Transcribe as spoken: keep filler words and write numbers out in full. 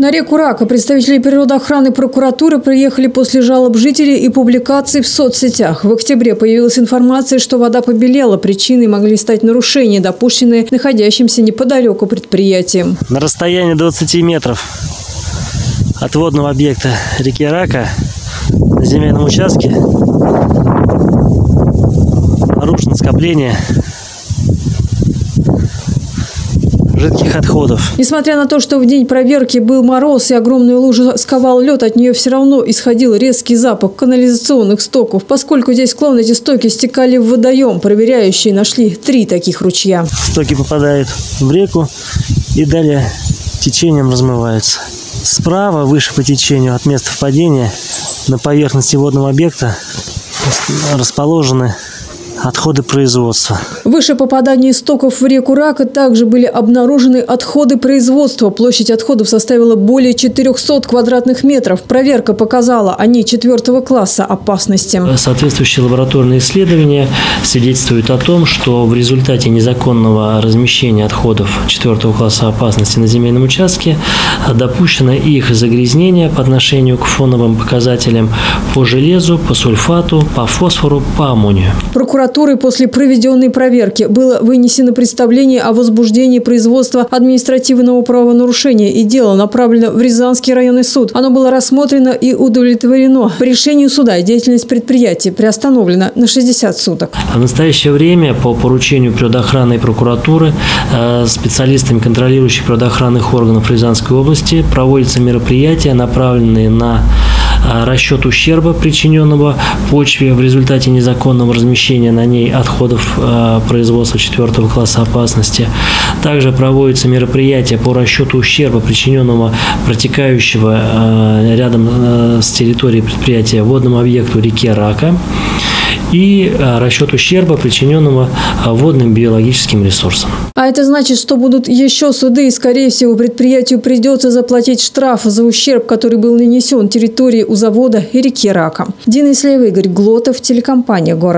На реку Рака представители природоохраны и прокуратуры приехали после жалоб жителей и публикаций в соцсетях. В октябре появилась информация, что вода побелела. Причиной могли стать нарушения, допущенные находящимся неподалеку предприятием. На расстоянии двадцати метров от водного объекта реки Рака на земельном участке нарушено скопление жидких отходов. Несмотря на то, что в день проверки был мороз и огромную лужу сковал лед, от нее все равно исходил резкий запах канализационных стоков. Поскольку здесь склон, эти стоки стекали в водоем. Проверяющие нашли три таких ручья. Стоки попадают в реку и далее течением размываются. Справа, выше по течению от места впадения, на поверхности водного объекта расположены отходы производства. Выше попадания истоков в реку Рака также были обнаружены отходы производства. Площадь отходов составила более четырёхсот квадратных метров. Проверка показала, они четвертого класса опасности. Соответствующие лабораторные исследования свидетельствуют о том, что в результате незаконного размещения отходов четвертого класса опасности на земельном участке допущено их загрязнение по отношению к фоновым показателям по железу, по сульфату, по фосфору, по аммонию. Прокуратурой после проведенной проверки было вынесено представление о возбуждении производства административного правонарушения, и дело направлено в Рязанский районный суд. Оно было рассмотрено и удовлетворено. По решению суда деятельность предприятия приостановлена на шестьдесят суток. В настоящее время по поручению природоохранной прокуратуры специалистами контролирующих природоохранных органов Рязанской области проводятся мероприятия, направленные на расчет ущерба, причиненного почве в результате незаконного размещения на ней отходов э, производства четвертого класса опасности. Также проводятся мероприятия по расчету ущерба, причиненного протекающего э, рядом э, с территорией предприятия водному объекту реки Рака, и э, расчет ущерба, причиненного э, водным биологическим ресурсам. А это значит, что будут еще суды, и, скорее всего, предприятию придется заплатить штраф за ущерб, который был нанесен территории у завода и реки Рака. Дина Ислеева, Игорь Глотов, телекомпания «Город».